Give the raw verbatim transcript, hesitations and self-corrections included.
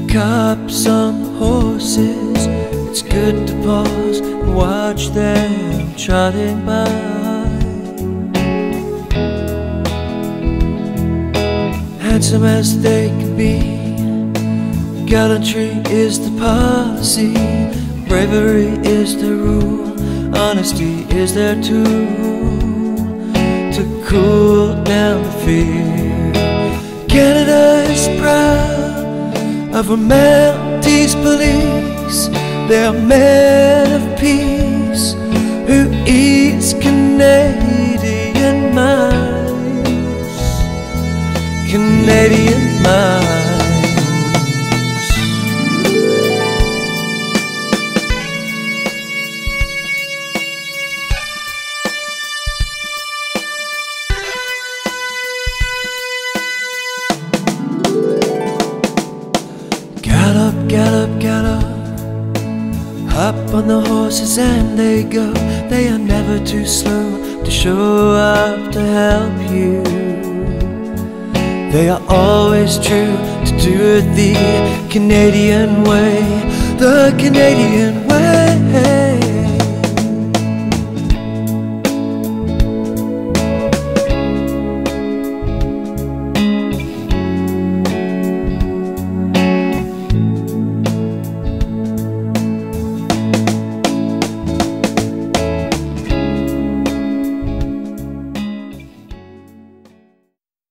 cops on the horses, it's good to pause and watch them trotting by. Handsome as they can be, gallantry is the policy, bravery is the rule, honesty is their tool to cool down the fear. Canada is proud of our Mounties police. They are men of peace who eats Canadian minds, Canadian minds. Gallop, gallop, gallop, hop on the horses and they go. They are never too slow to show up to help you. They are always true to do it the Canadian way, the Canadian way.